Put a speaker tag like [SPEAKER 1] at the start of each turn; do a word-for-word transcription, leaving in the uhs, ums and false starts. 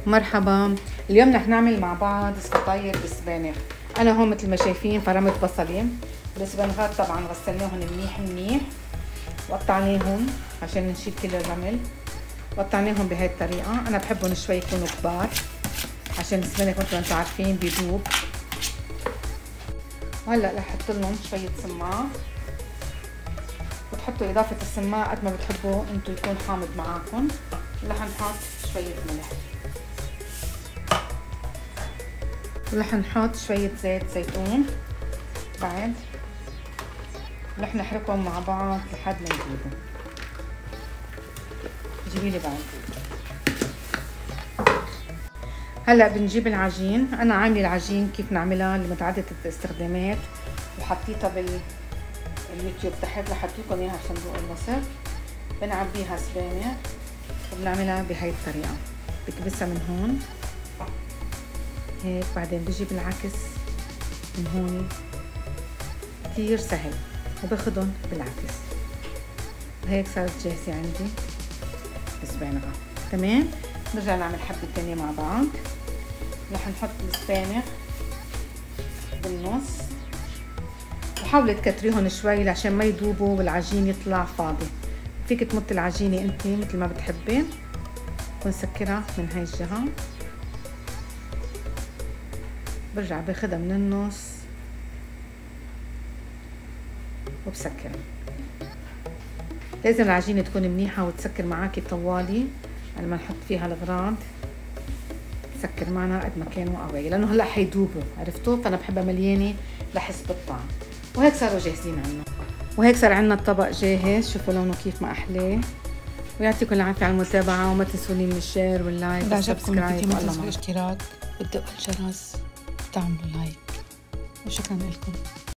[SPEAKER 1] مرحبا. اليوم رح نعمل مع بعض فطاير بالسبانخ. انا هون مثل ما شايفين فرمت بصلي، السبانخات طبعا غسلناهم منيح منيح وقطعناهم عشان نشيل كل الرمل. قطعناهم بهاي الطريقه، انا بحبهم شوي يكونوا كبار عشان السبانخ مثل ما انتم عارفين بيذوب. وهلا رح احط لهم شويه سماق، بتحطوا اضافه السماق قد ما بتحبوا انتم يكون حامض معاكم. رح نحط شويه ملح، ورح نحط شويه زيت زيتون. بعد رح نحركهم مع بعض لحد ما يذوبوا. جيبي لي بعد. هلا بنجيب العجين. انا عامله العجين كيف نعملها لمتعدده الاستخدامات وحطيتها باليوتيوب تحت، رح احطيكم اياها بصندوق الوصف. بنعبيها سبانخ وبنعملها بهاي الطريقه، بكبسها من هون هيك، بعدين بجيب العكس من هون. كتير سهل وباخدهم بالعكس. وهيك صارت جاهزه عندي السبانغة. تمام، نرجع نعمل حبة تانية مع بعض. رح نحط السبانغ بالنص وحاولي تكتريهم شوي عشان ما يذوبوا والعجين يطلع فاضي. فيك تمطي العجينة انتي مثل ما بتحبي ونسكرها من هاي الجهة. برجع باخدها من النص وبسكرها. لازم العجينة تكون منيحة وتسكر معاكي طوالي لما نحط فيها الأغراض. تسكر معنا قد ما كانوا قوي لأنه هلا حيذوبوا، عرفتوا؟ فأنا بحبها مليانة لحس بالطعم. وهيك صاروا جاهزين عنا. وهيك صار عنا الطبق جاهز. شوفوا لونه كيف ما أحلاه. ويعطيكم العافية على المتابعة، وما تنسوني من الشير واللايك والسبسكرايب.
[SPEAKER 2] ما تنسوا الاشتراك وتدقوا الجرس وتعملوا لايك. وشكرا لكم.